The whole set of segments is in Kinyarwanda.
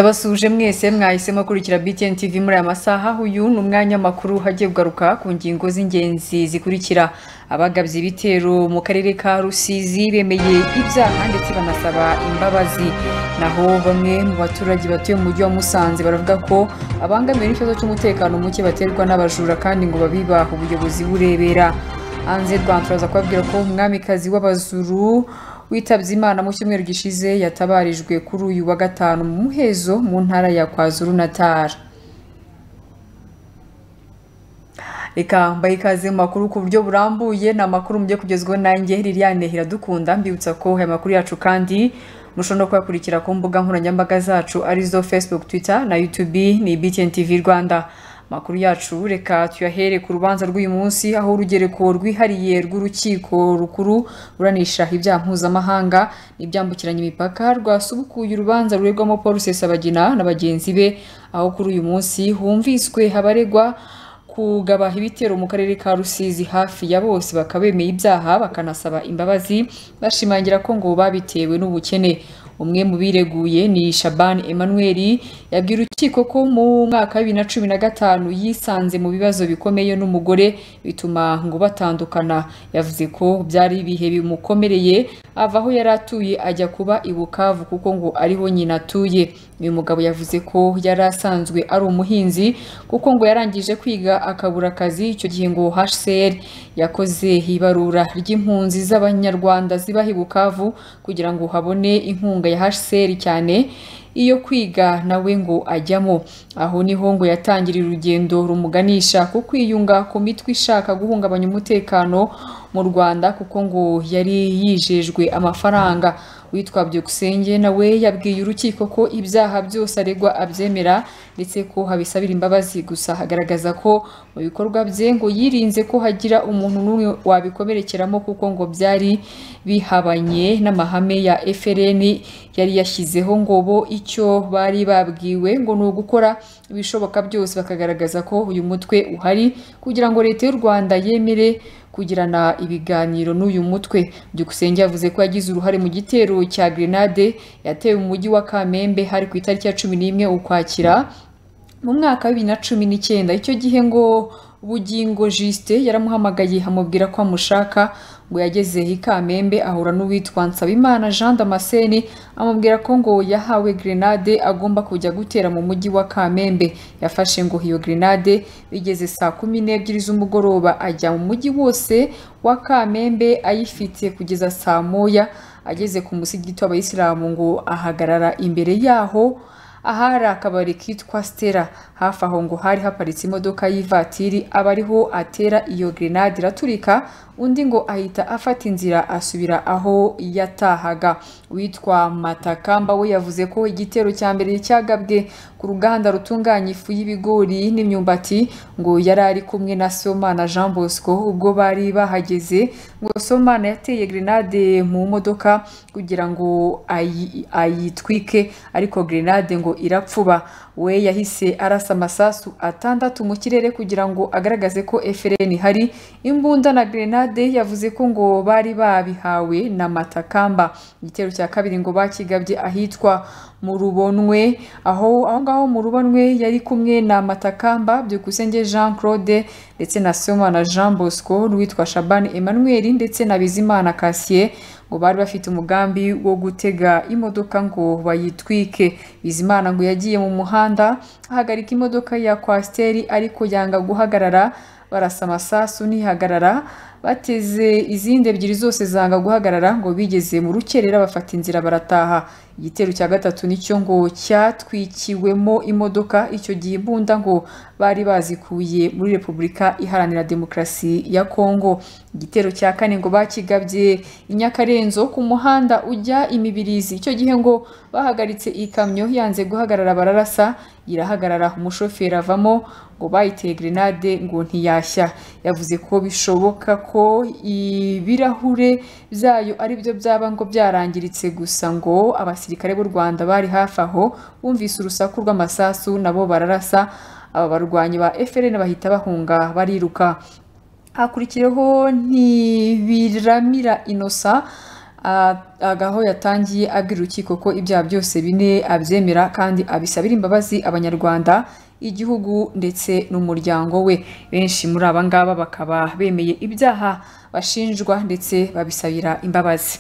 Ndabasuje mwese mwahisemo kurikira BTN TV muri aya masaha. Uyu ni umwanya makuru hagiye kugaruka ku ngingo z'ingenzi zikurikira. Abagabye ibitero mu karere ka Rusizi bemeye ibyaha ndetse banasaba imbabazi. Naho bamwe mu baturage batuye mu mujyi wa Musanze baravuga ko abangamiwe n'ikibazo cy'umutekano muke baterwa n'abajura kandi ngo babibaha ubuyobozi burebera. Hanze Rwanda turaza kubabwira ko umwamikazi w'abazuru witabye Imana mu cyumweru gishize yatabarijwe kuri uyu wa gatanu mu muhezo mu ntara ya KwaZulu-Natal. Reka mbaye ikaze mu makuru ku buryo burambuye. Ni amakuru mujye kugezwaho nanjye Liliane Iradukunda. Mbibutsa ko aya makuru yacu kandi mushobora kuyakurikira ku mbuga nkoranyambaga zacu arizo Facebook, Twitter na YouTube ni BTN TV Rwanda. Makuru yacu reka tuyahere ku rubanza rw'uyu munsi aho urugereko rwihariye rw'urukiko rukuru ruranisha ibyaha mpuzamahanga n'ibyambukiranya imipaka rwasubukuye urubanza ruregwamo Paul Rusesabagina na bagenzi be, aho kuri uyu munsi humviswe abaregwa kugabaha ibitero mu karere ka Rusizi. Hafi ya bose bakabemeye ibyaha bakanasaba imbabazi bashimangira ko ngo babitewe n'ubukene. Umwe mu bireguye ni Shaban Emmanuel yabwira urukiko ko mu mwaka wa 2015 yisanze mu bibazo bikomeye n'umugore bituma ngo batandukana. Yavuze ko byari ibihe bimukomereye ava aho yari atuye ajya kuba i Bukavu kuko ngo ariho nyina atuye. Uyu mugabo yavuze ko yari asanzwe ari umuhinzi kuko ngo yarangije kwiga akabura akazi. Icyo gihe ngo HCR yakoze ibarura ry'impunzi z'abanyarwanda ziba i Bukavu kugira ngo habone inkunga ya HCR cyane iyo kwiga nawe ngo ajyamo. Aho niho ngo yatangirira urugendo rumuganisha ku kwiyunga ku mitwe ishaka guhungabanya umutekano mu Rwanda kuko ngo yari yijejwe amafaranga. Witwa Byukusenge nawe yabwiye urukiko ko ibyaha byose aregwa abyemera ndetse ko habisabira imbabazi gusa. Hagaragaza ko mu bikorwa bye ngo yirinze ko hagira umuntu n'umwe wabikomerekeramo kuko ngo byari bihabanye n'amahame ya FRN yari yashyizeho ngo bo icyo bari babwiwe ngo ni ugukora ibishoboka byose bakagaragaza ko uyu mutwe uhari kugira ngo leta y'u Rwanda yemere kugirana ibiganiro n'uyu mutwe. Byukusenge yavuze ko yagize uruhare mu gitero cya grenade yatewe mu mujyi wa Kamembe hari ku itariki ya 11 Ukwakira mu mwaka wa 2019. Icyo gihe ngo Bugingo Juste yaramuhamagaye amubwira ko amushaka. Ngo yageze i Kamembe ahura n'uwitwa Nsabimana Jean Damascene amubwira ko ngo yahawe grenade agomba kujya gutera mu mujyi wa Kamembe. Yafashe ngo iyo grenade bigeze saa 12 z'umugoroba ajya mu mujyi wose wa Kamembe ayifite kugeza saa 1. Ageze ku musigiti w'Abayisilamu ngo ahagarara imbere yaho ahari akabari kitwa Stella. Hafi aho ngo hari haparitse imodoka y'ivatiri abariho atera iyo grenade iraturika. Undi ngo ahita afata inzira asubira aho yatahaga. Witwa Matakamba we yavuze ko igitero cya mbere cyagabwe ku ruganda rutunganya ifu y'ibigori n'imyumbati ngo yari ari kumwe na Somana Jean Bosco. Ubwo bari bahageze ngo Somana yateye grenade mu modoka kugira ngo ayitwike ariko grenade ngo irapfuba. We yahise arasa amasasu 6 mu kirere kugira ngo agaragaze ko FRN hari. Imbunda na grenade yavuze ko ngo bari babihawe na Matakamba. Igitero cya kabiri ngo bakigabye ahitwa mu Rubonwe, aho ngaho mu Rubonwe yari kumwe na Matakamba, Byukusenge Jean Claude ndetse na Somana Jean Bosco n'uwitwa Shaban Emmanuel ndetse na Bizimana Cassier. Ngo bari bafite umugambi wo gutega imodoka ngo bayitwike. Bizimana ngo yagiye mu muhanda ahagarika imodoka ya Kwasteri ariko yanga guhagarara. Barasa amasasu ntihagarara, bateze izindi ebyiri zose zanga guhagarara. Ngo bigeze mu rukerera bafata inzira barataha. Igitero cya gatatu nicyo ngo cyatwikiwemo imodoka. Icyo gihe imbunda ngo bari bazikuye muri Repubulika Iharanira Demokarasi ya Kongo. Igitero cya kane ngo bakigabye i Nyakarenzo ku muhanda ujya Imibirizi. Icyo gihe ngo bahagaritse ikamyo yanze guhagarara bararasa irahagarara, umushoferi avamo ngo bayiteye grenade ngo ntiyashya. Yavuze ko bishoboka ko ibirahure byayo ari byo byaba ngo byarangiritse gusa ngo abasirikare b'u Rwanda bari hafi aho bumvise urusaku rw'amasasu nabo bararasa. Aba barwanyi ba FRN bahita bahunga bariruka. Hakurikiyeho Ntibiramira Innocent agaho yatangiye abwira urukiko ko ibyaha byose bine abyemera kandi abisabira imbabazi abanyarwanda, igihugu ndetse n'umuryango we. Benshi muri aba ngaba bakaba bemeye ibyaha bashinjwa ndetse babisabira imbabazi.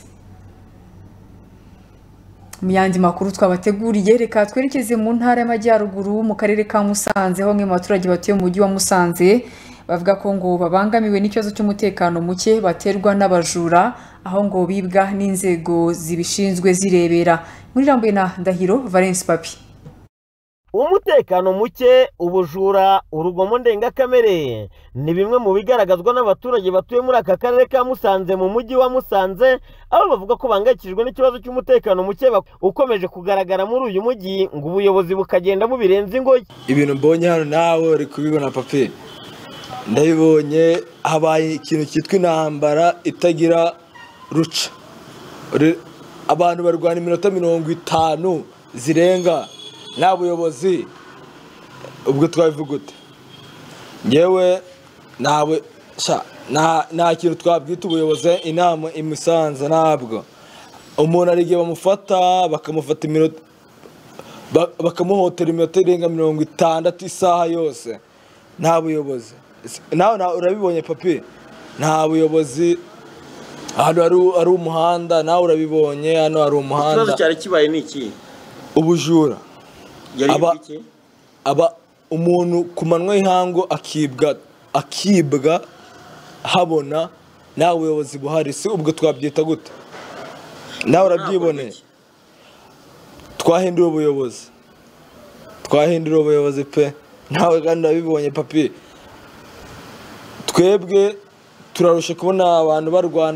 Mu yandi makuru twabateguriye, reka twerekeze mu ntara y'Amajyaruguru mu karere ka Musanze, aho bamwe mu baturage batuye mu mujyi wa Musanze bavuga ko ngo babangamiwe n'ikibazo cy'umutekano muke baterwa n'abajura, aho ngo bibwa n'inzego zibishinzwe zirebera. Muri Rambuye na Ndahiro Valence Papi. Umutekano muke, ubujura, urugomo ndengakamere ni bimwe mu bigaragazwa n'abaturage batuye muri aka karere ka Musanze mu mujyi wa Musanze, aho bavuga ko bangayikishijwe n'ikibazo cy'umutekano muke ukomeje kugaragara muri uyu mujyi, ngo ubuyobozi bukagenda bubirenza ingoyi. Ibintu mbonye hano nawe uri kubibona Papi, ndabibonye habaye ikintu cyitwa intambara itagira ruca. Abantu barwana iminota 50 zirenga nta buyobozi, ubwo twabivuga ute? Ngewe nawe nta kintu twabwita ubuyobozi inama imusanze. Ntabwo umuntu arigiye bamufata bakamufata iminota bakamuhotera iminota irenga 60 isaha yose, nta buyobozi. Nawe urabibonye Papi, nta buyobozi. Hano ari umuhanda, nawe urabibonye, hano ari umuhanda. Ikibazo cyari kibaye niki? Ubujura. Aba umuntu ku manwa y'ihango akibwa habona nta buyobozi buhari. Si ubwo twabyita gute? Nawe urabyiboneye. Twahindura ubuyobozi pe. Nawe kandi urabibonye Papi. Twebwe turarusha kubona abantu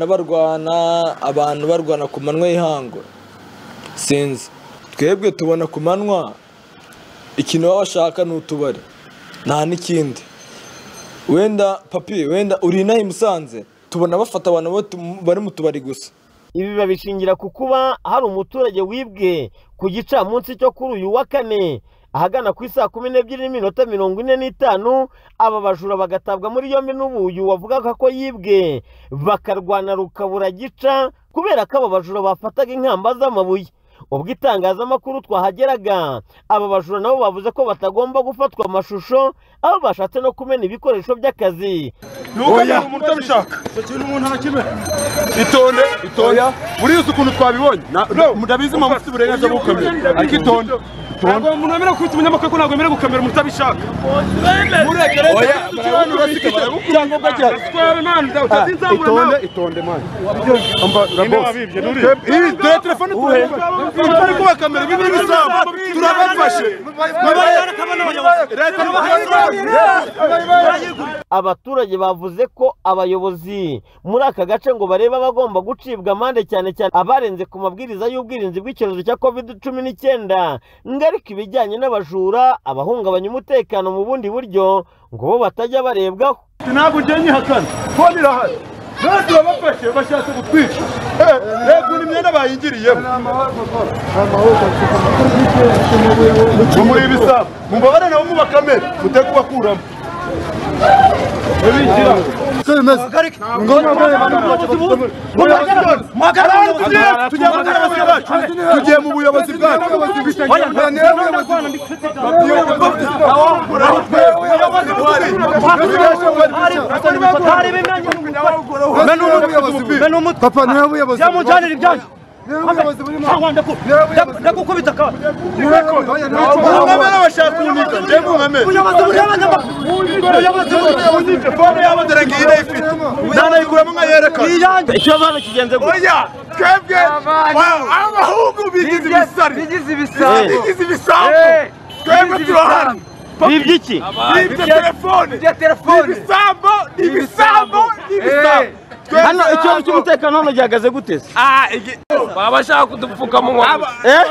barwana ku manwa y'ihango. Sinzi, twebwe tubona ku manwa ikintu bashaka n'utubari, nta n'ikindi. Wenda Papi, wenda uri inaha i Musanze tubona bafata abantu bari mu tubari gusa. Ibi babishingira ku kuba hari umuturage wibwe ku gicamunsi cyo kuri uyu wa kane ahagana ku isaa 12:45, aba bajura bagatabwa muri yombi n'ubuyu wavugaga ko yibwe, bakarwana rukabura gica kubera ko aba bajura bafataga inkamba z'amabuye. Ubwo itangazamakuru twahageraga, aba bajura nabo bavuze ko batagomba gufatwa amashusho, aho bashatse no kumena ibikoresho by'akazi. Oya, umuntu utabishaka umuntu ntakime itonde buriya ukuntu twabibonye mudabizi mu mufite uburenganzira bwo gukamera, ariko itonde ntabwo umuntu wemera kwita umunyamakuru ko ntabwo wemera gukamera umuntu utabishaka. Oya, icyangombwa cyane itonde mani dore telefone turi kubakamera ibi n'ibisambo turabafashe. Abaturage bavuze ko abayobozi muri aka gace ngo bareba bagomba gucibwa amande, cyane cyane abarenze ku mabwiriza y'ubwirinzi bw'icyorezo cya COVID-19, ariko ibijyanye n'abajura, abahungabanya umutekano mu bundi buryo ngo bo batajya barebwaho. Ntabwo ujye nyihakana ko birahari, bose babafashe bashatse gutwica. Rego n'imyenda bayingiriyemo muri ibisabo mubabare nabo mubakamere mute kubakuramo. Tugiye mu buyobozi bwacu. Papa niwe buyobozi yamujanira ibyanyu ndakukubita ka mwamera bashaka unika ndemwe mwamera ubuyobozi fone yabo derenge ine ifite nanayikuramo nkayerekana Ikibazo kigenze gute? Oya, twebwe abahungu bigize ibisabo twebwe turahari. Bibye iki? Bibye telefone ibisambo. Hano ikibazo cy'umutekano hano gihagaze gute se? Babashaka kudupfuka mu nkono.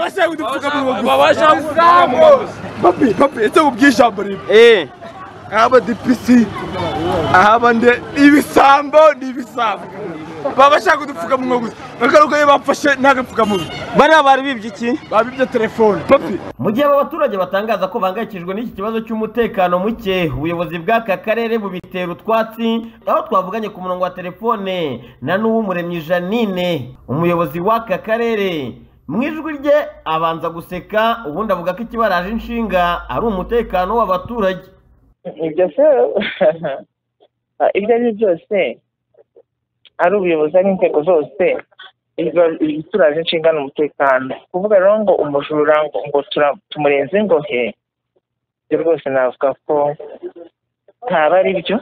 Papi ese ubw'ijambo rimwe. Aba DPC aba nde ibisambo. baba bashaka udupfukamunwa gusa bagaruka iyo bafashe n'agapfukamunwa bariya bari bibye iki babibye telefone papi. Mu gihe aba baturage batangaza ko bahangayikishijwe n'iki kibazo cy'umutekano muke, ubuyobozi bw'aka karere bubitera utwatsi, aho twavuganye ku murongo wa telefone na n'uw'Umuremyi Janine, umuyobozi w'aka karere. Mu ijwi rye abanza guseka, ubundi avuga ko ikibaraje inshinga ari umutekano w'abaturage. Ibyo se ibyo ari byose ari ubuyobozi n'inzego zose turaje inshingano umutekano. Kuvuga rero ngo umujura ngo tumurenze ingohe, ibyo rwose navuga ko ntaba ari byo.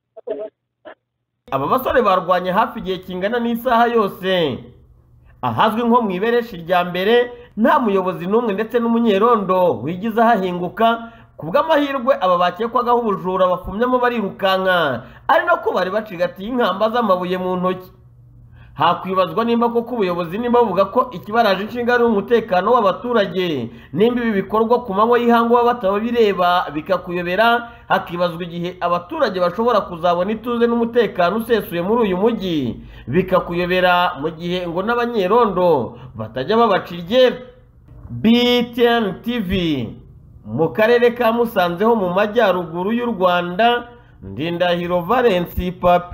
Aba basore barwanye hafi igihe kingana n'isaha yose, ahazwi nko mu ibereshi rya mbere, nta muyobozi n'umwe ndetse n'umunyerondo wigize ahahinguka. Kubw'amahirwe aba bakekwagaho ubujura bafumyemo barirukanka, ari nako bari bacigatiye inkamba z'amabuye mu ntoki. Hakwibazwa nimba koko ubuyobozi nimba buvuga ko ikibaraje inshinga ari umutekano w'abaturage, nimba ibi bikorwa ku manywa y'ihangu baba batabireba bikakuyobera. Hakibazwa igihe abaturage bashobora kuzabona ituze n'umutekano usesuye muri uyu mujyi, bikakuyobera mu gihe ngo n'abanyerondo batajya babaca iryera. BTN TV mu karere ka Musanze ho mu majyaruguru y'u Rwanda, Ndindahiro Valence Papi.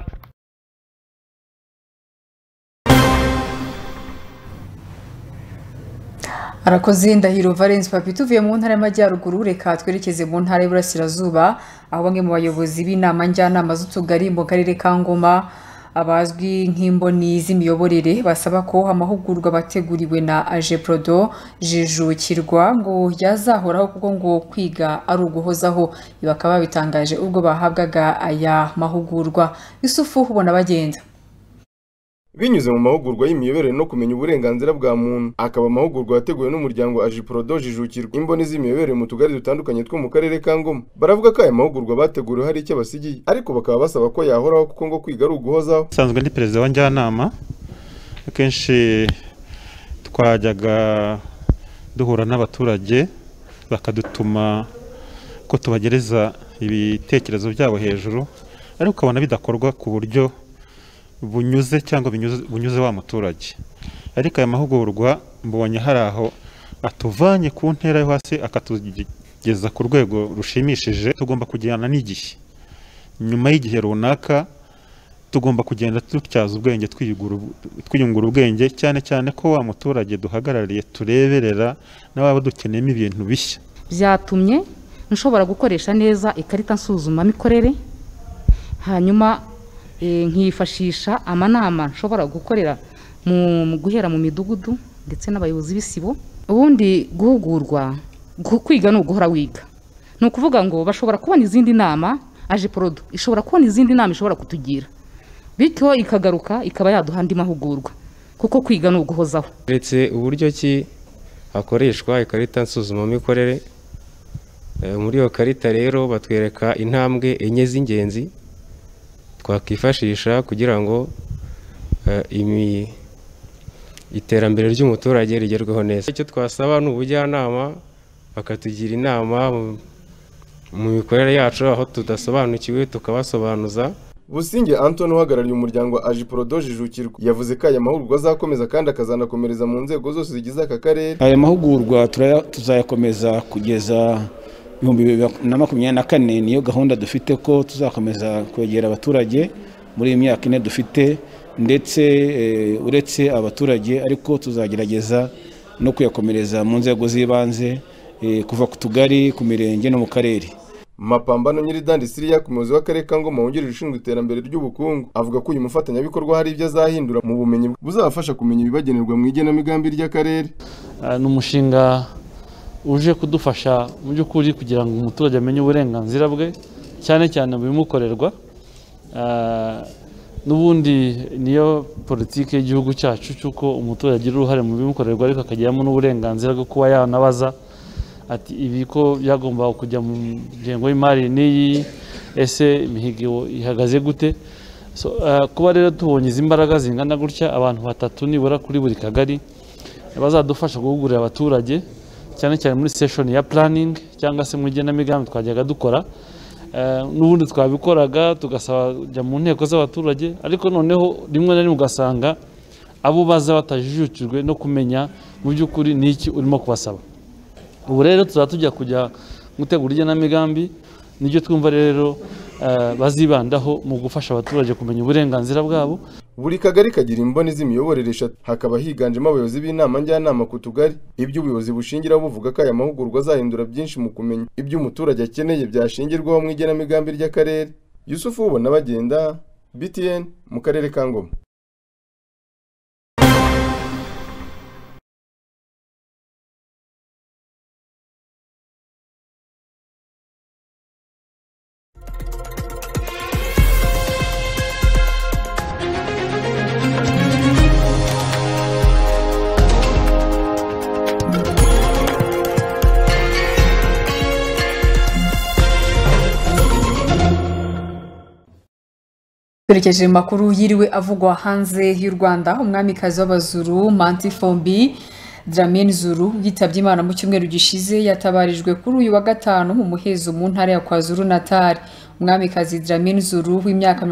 Arakoze Ndahiro Valence Papi. Tuvuye mu ntara y'amajyaruguru, reka twerekeze mu ntara y'Iburasirazuba, aho bamwe mu bayobozi b'inama njyanama z'utugari mu karere ka Ngoma, abazwi nk'imboni z'imiyoborere, basaba ko amahugurwa bateguriwe na Ajeprodo jijukirwa ngo yazahoraho, kuko ngo kwiga ari uguhozaho. Bakaba babitangaje ubwo bahabwaga aya mahugurwa. Yusufu ubona bagenda binyuze mu mahugurwa y'imiyoborere no kumenya uburenganzira bwa muntu. Akaba amahugurwa yateguwe n'umuryango Ajeprodo jijukirwa imboni z'imiyoborere mu tugari dutandukanye two mu karere ka Ngoma. Baravuga ko aya mahugurwa bateguriwe hari icyo basigiye, ariko bakaba basaba ko yahoraho, kuko ngo kwiga ari uguhozaho. Sanzwe ndi perezida wa njyanama, akenshi twajyaga duhura n'abaturage bakadutuma ko tubagereza ibitekerezo byabo hejuru, ariko ukabona bidakorwa ku buryo bunyuze cyangwa bunyuze wa muturage. Ariko aya mahugurwa mbonye hari aho atuvanye ku ntera yo hasi akatugeza ku rwego rushimishije. Tugomba kujyana n'igihe, nyuma y'igihe runaka tugomba kugenda tutyaza ubwenge, twiyungura ubwenge, cyane cyane ko wa muturage duhagarariye tureberera n'ababa dukeneyemo ibintu bishya. Byatumye nshobora gukoresha neza ikarita nsuzumamikorere, hanyuma nkifashisha amanama nshobora gukorera mu guhera mu midugudu ndetse n'abayobozi b'isibo. Ubundi guhugurwa, kwiga no guhora wiga, ni ukuvuga ngo bashobora kubona izindi nama, Ajeprodo ishobora kubona izindi nama ishobora kutugira, bityo ikagaruka ikaba yaduha andi mahugurwa, kuko kwiga no guhozaho. Uretse uburyo ki hakoreshwa ikarita nsuzumamikorere, muri iyo karita rero batwereka intambwe enye z'ingenzi twakifashisha kugira ngo iterambere ry'umuturage rigerweho neza. Icyo twasaba ni ubujyanama, bakatugira inama mu mikorere yacu, aho tudasobanukiwe tukabasobanuza. Businge Anton uhagarariye umuryango Ajeprodo jijukirwa yavuze ko aya mahugurwa azakomeza kandi akazanakomereza mu nzego zose zigize aka karere. Aya mahugurwa tuzayakomeza kugeza 2024, niyo gahunda dufite ko tuzakomeza kwegera abaturage muri iyi myaka ine dufite, ndetse uretse abaturage ariko tuzagerageza no kuyakomereza mu nzego z'ibanze, kuva ku tugari, ku mirenge no mu karere. Mapambano Nyiridandi Siriya, ku muyobozi w'akarere ka Ngoma wungirije ushinzwe iterambere ry'ubukungu, avuga ko uyu mufatanyabikorwa hari ibyo azahindura mu bumenyi buzabafasha kumenya ibibagenerwa mu igenamigambi ry'akarere. Ni umushinga uje kudufasha mu by'ukuri kugira ngo umuturage amenye uburenganzira bwe, cyane cyane mu bimukorerwa. N'ubundi niyo politiki y'igihugu cyacu cy'uko umuturage agira uruhare mu bimukorerwa, ariko akagiramo n'uburenganzira bwo kuba yanabaza ati ibi ko byagomba kujya mu ngengo y'imari n'iyi, ese imihigo ihagaze gute? Kuba rero tubonye izi mbaraga zingana gutya, abantu batatu nibura kuri buri kagari bazadufasha guhugurira abaturage, cyane cyane muri session ya planning cyangwa se mu igenamigambi twajyaga dukora, n'ubundi twabikoraga tugasaba kujya mu nteko z'abaturage ariko noneho rimwe na rimwe ugasanga abo baza batajijukijwe no kumenya mu by'ukuri n'iki urimo kubasaba. Ubu rero tujya gutegura igenamigambi nibyo twumva rero bazibandaho mu gufasha abaturage kumenya uburenganzira bwabo. Buri kagari kagira imboni z'imiyoborere eshatu, hakaba higanjemo abayobozi b'inama njyanama ku tugari. Ibyo ubuyobozi bushingiraho buvuga ko aya mahugurwa azahindura byinshi mu kumenya ibyo umuturage akeneye byashingirwaho mu igenamigambi ry'akarere. Yusufu ubona bagenda, BTN mu karere ka Ngoma. Twerekeje makuru yiriwe avugwa hanze y'u Rwanda. Umwamikazi w'Abazuru Mantifombi Dramien Zulu yitabye Imana mu cyumweru gishize, yatabarijwe kuri uyu wa gatanu mu muhezo mu ntara ya KwaZulu Natal. Umwamikazi Dramien Zulu w'imyaka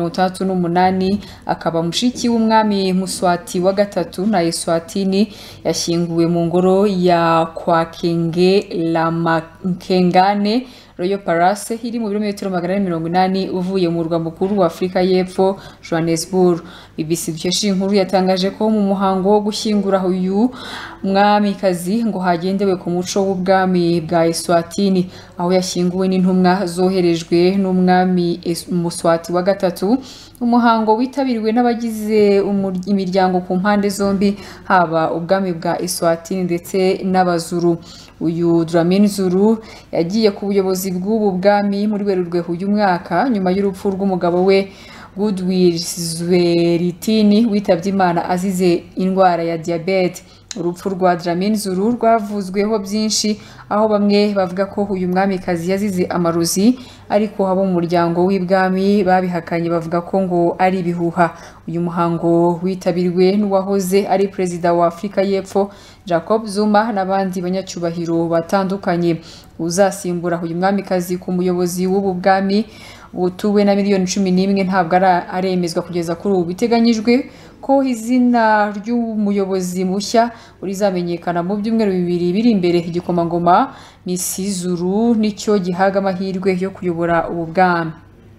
38 akaba mushiki w'umwami Muswati wa gatatu na Eswatini yashyinguwe mu ngoro ya Kwakenge la Makengane Royal Palace iri mu birometero 180 uvuye mu murwa mukuru wa Afrika y'Epfo Johannesburg. BBC dukesha inkuru yatangaje ko mu muhango wo gushyingura uyu mwamikazi ngo hagendewe ku muco w'ubwami bwa Eswatini, aho yashyinguwe n'intumwa zoherejwe n'umwami Muswati wa gatatu. Umuhango witabiriwe n'abagize imiryango ku mpande zombi, haba ubwami bwa Eswatini ndetse n'Abazuru. Uyu Dramien Zulu yagiye ku buyobozi bw'ubu bwami muri Werurwe uyu mwaka nyuma y'urupfu rw'umugabo we Goodwill Zweritini witabye Imana azize indwara ya diabete. Urupfu rwa Dramien Zulu rwavuzweho byinshi, aho bamwe bavuga ko uyu mwamikazi yazize amarozi, ariko abo mu muryango w'ibwami babihakanye bavuga ko ngo ari ibihuha. Uyu muhango witabiriwe n'uwahoze ari perezida wa Afrika y'Epfo Jacob Zuma n'abandi banyacyubahiro batandukanye. Uzasimbura uyu mwamikazi ku muyobozi w'ubu bwami butuwe na miliyoni 11 ntabwo aremezwa kugeza kuri ubu. Biteganyijwe ko izina ry'umuyobozi mushya urizamenyekana mu byumweru bibiri biri imbere. Igikomangoma Misi Zulu nicyo gihaga amahirwe yo kuyobora ubu bwami.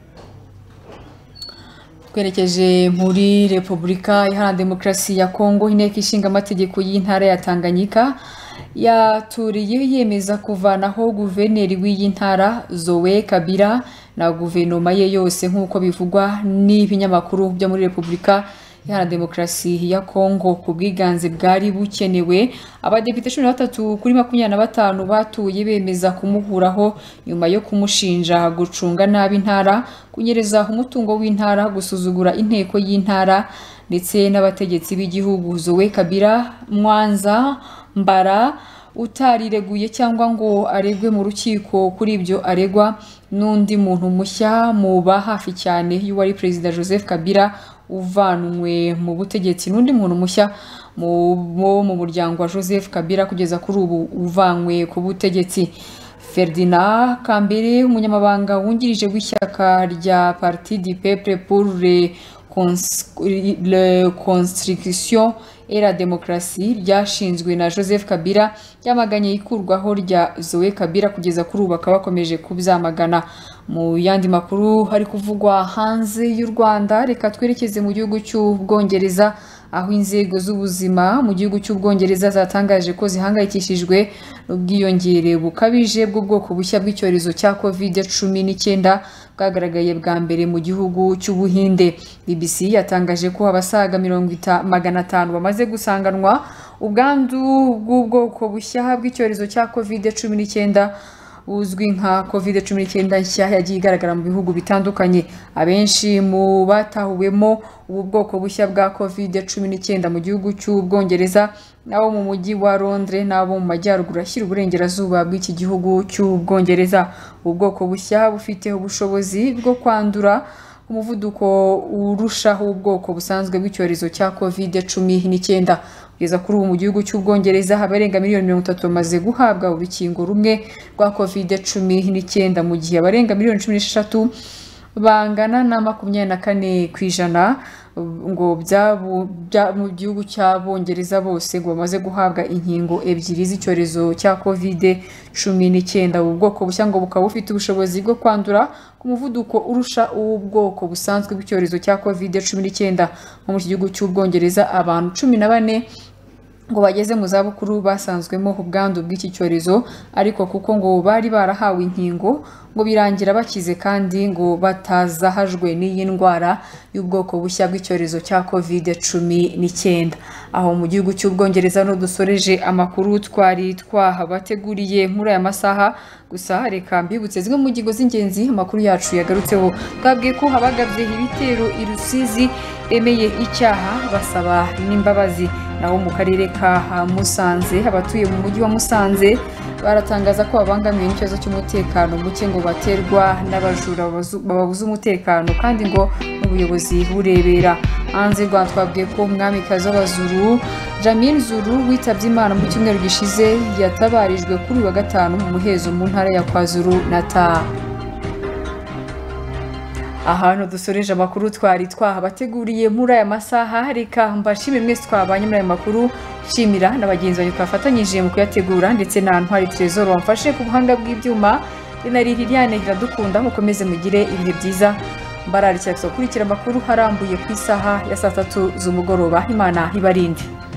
Twerekeje muri Repubulika Iharanira Demokarasi ya Kongo. Inteko ishinga amategeko y'intara ya Tanganyika yaturiye yemeza kuvanaho guverineri w'iyi ntara Zoe Kabila na guverinoma ye yose nk'uko bivugwa n'ibinyamakuru byo muri Repubulika Iharanira Demokarasi ya Kongo. Ku bwiganze bwari bukenewe, abadepite 13 kuri 25 batuye bemeza kumuhuraho nyuma yo kumushinja gucunga nabi intara, kunyereza umutungo w'intara, gusuzugura inteko y'intara ndetse n'abategetsi b'igihugu. Zoe Kabila Mwanza Mbara utarireguye cyangwa ngo aregwe mu rukiko kuri ibyo aregwa, n'undi muntu mushya muba hafi cyane y'uwari perezida Joseph Kabila uvanwe mu butegetsi, n'undi muntu mushya mu muryango wa Joseph Kabila kugeza kuri ubu uvanwe ku butegetsi. Ferdinand Kambere umunyamabanga wungirije w'ishyaka rya Parti du Peuple pour le Construction et la Démocratie ryashinzwe na Joseph Kabila yamaganye ikurwaho rya Zoe Kabila kugeza kuri ubu bakaba bakomeje kubyamagana. Mu yandi makuru hari kuvugwa hanze y'u Rwanda, reka twerekeze mu gihugu cy'Ubwongereza, aho inzego z'ubuzima mu gihugu cy'Ubwongereza zatangaje ko zihangayikishijwe n'ubwiyongere bukabije bw'ubwoko bushya bw'icyorezo cya COVID-19 bwagaragaye bwa mbere mu gihugu cy'Ubuhinde. BBC yatangaje ko abasaga 500 bamaze gusanganwa ubwandu bw'ubwoko bushya bw'icyorezo cya COVID-19 uzwi nka COVID-19 nshya yagiye igaragara mu bihugu bitandukanye. Abenshi mu batahuwemo ubu bwoko bushya bwa COVID-19 mu gihugu cy'Ubwongereza nabo mu mujyi wa Londres nabo mu majyaruguru ashyira uburengerazuba bw'iki gihugu cy'Ubwongereza. Ubu bwoko bushya bufite ubushobozi bwo kwandura umuvuduko urushaho ubwoko busanzwe bw'icyorezo cya COVID-19. kugeza kuri ubu mu gihugu cy'Ubwongereza abarenga miliyoni 30 bamaze guhabwa urukingo rumwe rwa COVID-19 mu gihe abarenga miliyoni 16 bangana na 24% ngo mu gihugu cy'Abongereza bose ngo bamaze guhabwa inkingo ebyiri z'icyorezo cya COVID-19. Ubu bwoko bushya ngo bukaba bufite ubushobozi bwo kwandura ku muvuduko urusha ubwoko busanzwe bw'icyorezo cya COVID-19. Mu gihugu cy'Ubwongereza abantu 14 ngo bageze mu zabukuru basanzwemo ubwandu bw'iki cyorezo, ariko kuko ngo bari barahawe inkingo ngo birangira bakize kandi ngo batazahajwe n'iyi ndwara y'ubwoko bushya bw'icyorezo cya COVID-19. Aho mu gihugu cy'Ubwongereza no dusoreje amakuru twari twahabateguriye muri aya masaha. Gusa reka mbibutse zimwe mu ngingo z'ingenzi amakuru yacu yagarutseho. Twabwiye ko Abagabye ibitero i Rusizi bemeye icyaha basaba n'imbabazi. Naho mu karere ka Musanze abatuye mu mujyi wa Musanze baratangaza ko babangamiwe n'ikibazo cy'umutekano muke ngo baterwa n'abajura bababuza umutekano kandi ngo n'ubuyobozi burebera. Hanze Rwanda twabwiye ko umwamikazi w'Abazuru Jamil Zuru witabye Imana mu cyumweru gishize yatabarijwe kuri wa gatanu mu muhezo mu ntara ya KwaZulu Natal. Ahantu dusoreje amakuru twari twahabateguriye muri aya masaha. Reka mbashimire mwese twabanye muri aya makuru, shimira na bagenzi banyu twafatanyije mu kuyategura ndetse na Ntwari Trezor wamfashe ku buhanga bw'ibyuma. Nari Liliane Iradukunda, mukomeze mugire ibihe byiza. Mbararikira gukurikira amakuru harambuye ku isaha ya 3 z'umugoroba. Imana ibarinde.